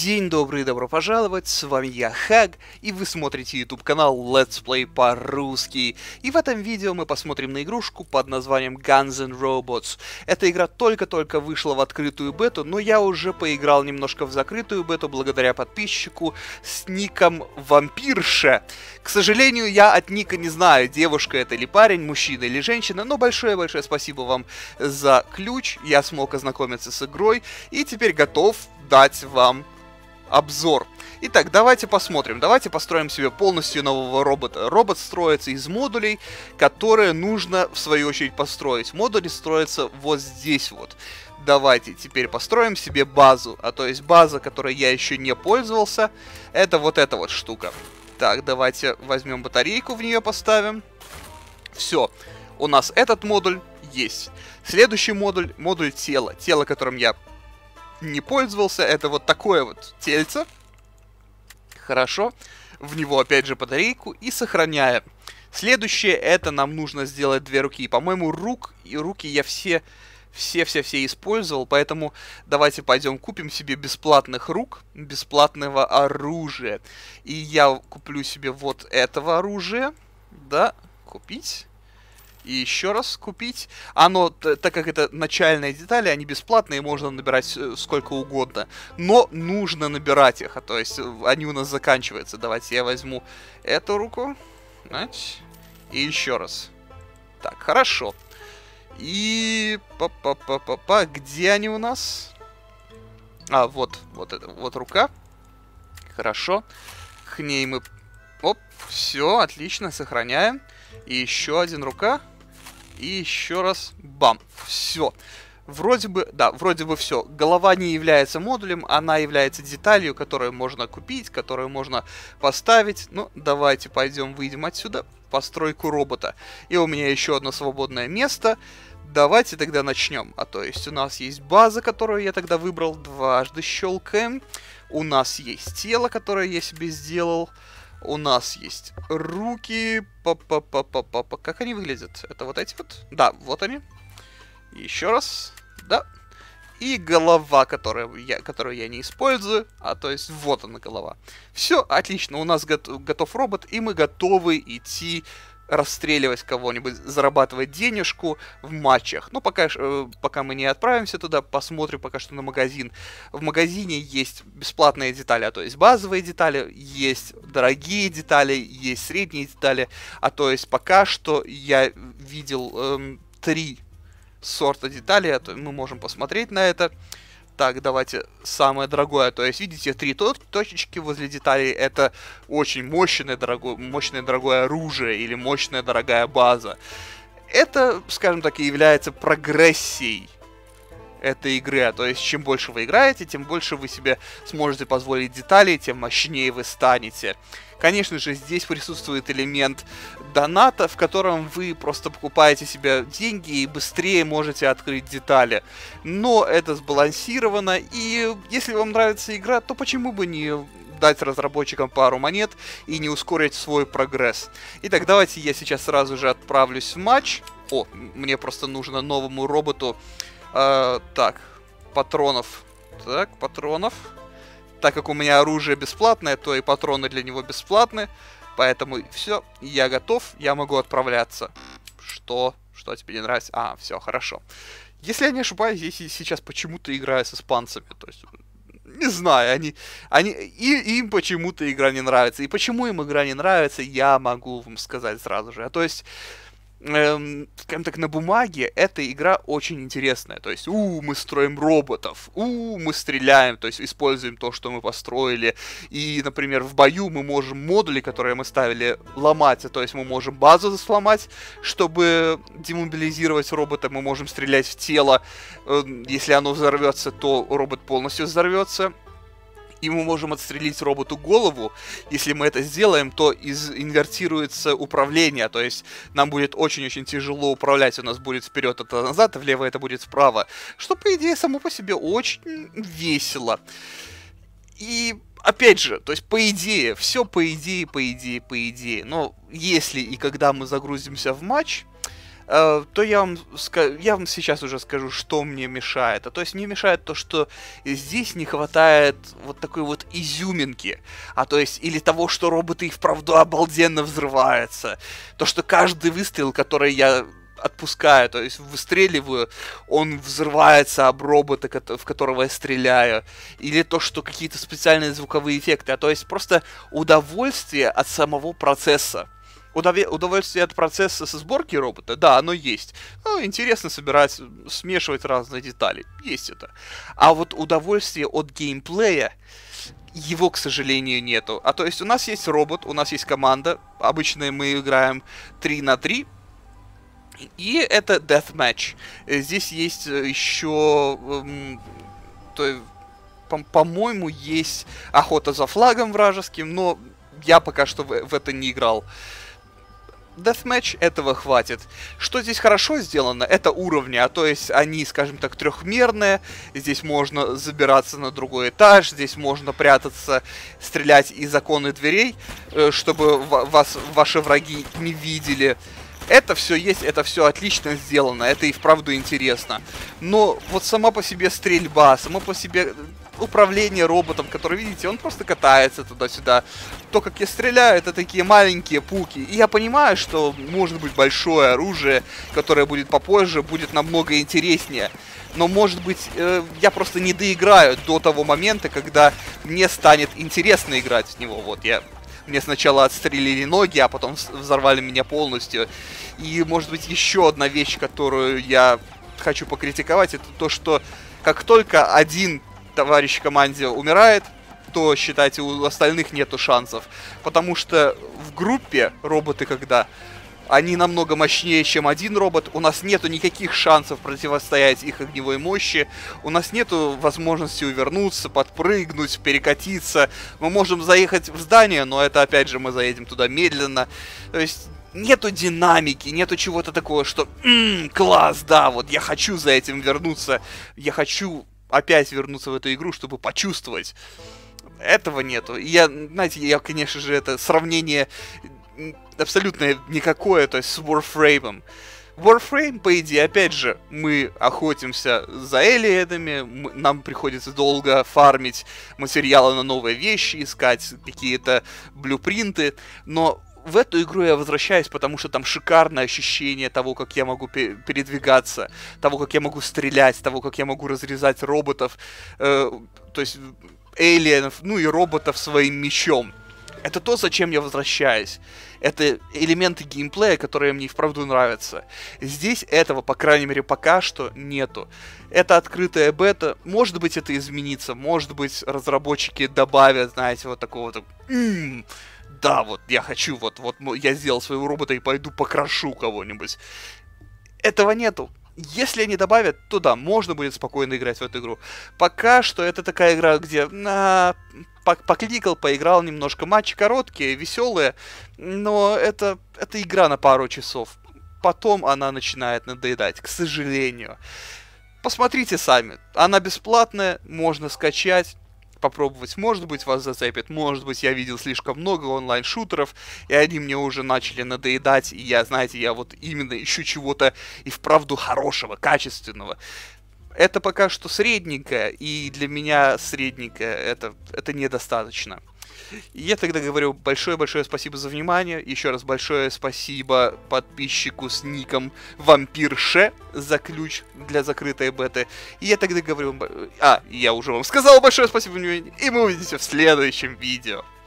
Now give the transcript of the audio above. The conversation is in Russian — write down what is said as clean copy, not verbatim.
День добрый, добро пожаловать, с вами я, Хаг, и вы смотрите YouTube канал Let's Play по-русски. И в этом видео мы посмотрим на игрушку под названием Guns N' Robots. Эта игра только-только вышла в открытую бету, но я уже поиграл немножко в закрытую бету благодаря подписчику с ником Вампирша. К сожалению, я от ника не знаю, девушка это или парень, мужчина или женщина, но большое-большое спасибо вам за ключ, я смог ознакомиться с игрой и теперь готов дать вам обзор. Итак, давайте посмотрим. Давайте построим себе полностью нового робота. Робот строится из модулей, которые нужно в свою очередь построить. Модули строятся вот здесь вот. Давайте теперь построим себе базу. А то есть база, которой я еще не пользовался, это вот эта вот штука. Так, давайте возьмем батарейку, в нее поставим. Все. У нас этот модуль есть. Следующий модуль, модуль тела. Тело, которым я не пользовался, это вот такое вот тельце. Хорошо. В него опять же батарейку и сохраняем. Следующее, это нам нужно сделать две руки. По-моему, руки я все использовал, поэтому давайте пойдем купим себе бесплатных рук, бесплатного оружия. И я куплю себе вот этого оружия. Да, купить. И еще раз купить. Оно, так как это начальные детали, они бесплатные, можно набирать сколько угодно. Но нужно набирать их, а то есть они у нас заканчиваются. Давайте я возьму эту руку. Значит, и еще раз. Так, хорошо. И... Где они у нас? А, вот это, вот рука. Хорошо. К ней мы... Оп, все, отлично, сохраняем. И еще один рука. И еще раз. Бам. Все. Вроде бы, да, вроде бы все. Голова не является модулем, она является деталью, которую можно купить, которую можно поставить. Ну, давайте пойдем, выйдем отсюда. Постройку робота. И у меня еще одно свободное место. Давайте тогда начнем. А то есть у нас есть база, которую я тогда выбрал. Дважды щелкаем. У нас есть тело, которое я себе сделал. У нас есть руки. Как они выглядят? Это вот эти вот? Да, вот они. Еще раз. Да. И голова, которую я не использую. А то есть вот она голова. Все, отлично. У нас готов робот. И мы готовы идти расстреливать кого-нибудь, зарабатывать денежку в матчах. Но пока мы не отправимся туда, посмотрим пока что на магазин. В магазине есть бесплатные детали, а то есть базовые детали, есть дорогие детали, есть средние детали. А то есть пока что я видел 3 сорта деталей, а то мы можем посмотреть на это. Так, давайте самое дорогое. То есть, видите, 3 точечки возле деталей. Это очень мощное дорогое оружие или мощная дорогая база. Это, скажем так, и является прогрессией этой игры. То есть, чем больше вы играете, тем больше вы себе сможете позволить деталей, тем мощнее вы станете. Конечно же, здесь присутствует элемент доната, в котором вы просто покупаете себе деньги и быстрее можете открыть детали. Но это сбалансировано, и если вам нравится игра, то почему бы не дать разработчикам пару монет и не ускорить свой прогресс. Итак, давайте я сейчас сразу же отправлюсь в матч. О, мне просто нужно новому роботу... так, патронов. Так, патронов. Так как у меня оружие бесплатное, то и патроны для него бесплатны. Поэтому все, я готов, я могу отправляться. Что? Что тебе не нравится? А, все, хорошо. Если я не ошибаюсь, я сейчас почему-то играю с испанцами. То есть, не знаю, им почему-то игра не нравится. И почему им игра не нравится, я могу вам сказать сразу же. То есть... скажем так, на бумаге эта игра очень интересная. То есть, мы строим роботов, мы стреляем, то есть используем то, что мы построили. И, например, в бою мы можем модули, которые мы ставили, ломать. То есть мы можем базу сломать, чтобы демобилизировать робота. Мы можем стрелять в тело. Если оно взорвется, то робот полностью взорвется. И мы можем отстрелить роботу голову. Если мы это сделаем, то инвертируется управление. То есть нам будет очень-очень тяжело управлять. У нас будет вперед это назад, а влево это будет вправо. Что, по идее, само по себе очень весело. И опять же, то есть по идее, все по идее. Но если и когда мы загрузимся в матч, то я вам сейчас уже скажу, что мне мешает. То есть мне мешает то, что здесь не хватает вот такой вот изюминки. То есть или того, что роботы и вправду обалденно взрываются. То, что каждый выстрел, который я отпускаю, то есть выстреливаю, он взрывается об робота, в которого я стреляю. Или то, что какие-то специальные звуковые эффекты. То есть просто удовольствие от самого процесса. Удовольствие от процесса со сборки робота, да, оно есть. Ну, интересно собирать, смешивать разные детали. Есть это. А вот удовольствие от геймплея, его, к сожалению, нету. То есть у нас есть робот, у нас есть команда. Обычно мы играем 3 на 3. И это Deathmatch. Здесь есть еще... по-моему, есть охота за флагом вражеским, но я пока что в это не играл. Deathmatch этого хватит. Что здесь хорошо сделано, это уровни, то есть они, скажем так, трехмерные. Здесь можно забираться на другой этаж, здесь можно прятаться, стрелять из окон и дверей, чтобы ваши враги не видели. Это все есть, это все отлично сделано, это и вправду интересно. Но вот сама по себе стрельба, само по себе управление роботом, который, видите, он просто катается туда-сюда. То, как я стреляю, это такие маленькие пуки. И я понимаю, что может быть большое оружие, которое будет попозже, будет намного интереснее. Но, может быть, я просто не доиграю до того момента, когда мне станет интересно играть в него. Вот, мне сначала отстрелили ноги, а потом взорвали меня полностью. И, может быть, еще одна вещь, которую я хочу покритиковать, это то, что как только один товарищ в команде умирает, то, считайте, у остальных нету шансов. Потому что в группе роботы, когда они намного мощнее, чем один робот, у нас нету никаких шансов противостоять их огневой мощи, у нас нету возможности увернуться, подпрыгнуть, перекатиться. Мы можем заехать в здание, но это, опять же, мы заедем туда медленно. То есть нету динамики, нету чего-то такого, что класс, да, вот я хочу за этим вернуться, я хочу опять вернуться в эту игру, чтобы почувствовать. Этого нету. И я, конечно же, это сравнение абсолютно никакое, то есть с Warframe. Warframe, по идее, опять же, мы охотимся за элиадами, нам приходится долго фармить материалы на новые вещи, искать какие-то блюпринты, но в эту игру я возвращаюсь, потому что там шикарное ощущение того, как я могу передвигаться, того, как я могу стрелять, того, как я могу разрезать роботов, то есть элиенов, ну и роботов своим мечом. Это то, зачем я возвращаюсь. Это элементы геймплея, которые мне вправду нравятся. Здесь этого, по крайней мере, пока что нету. Это открытая бета. Может быть, это изменится. Может быть, разработчики добавят, знаете, вот такого вот... Да, вот я хочу, вот я сделал своего робота и пойду покрошу кого-нибудь. Этого нету. Если они добавят, то да, можно будет спокойно играть в эту игру. Пока что это такая игра, где покликал, поиграл немножко. Матчи короткие, веселые, но это игра на пару часов. Потом она начинает надоедать, к сожалению. Посмотрите сами. Она бесплатная, можно скачать, попробовать. Может быть, вас зацепит. Может быть, я видел слишком много онлайн-шутеров, и они мне уже начали надоедать. И я, знаете, я вот именно ищу чего-то и вправду хорошего, качественного. Это пока что средненькое, и для меня средненькое это недостаточно. И я тогда говорю большое-большое спасибо за внимание. Еще раз большое спасибо подписчику с ником Вампирше за ключ для закрытой беты. И я тогда говорю... я уже вам сказал большое спасибо за внимание, и мы увидимся в следующем видео.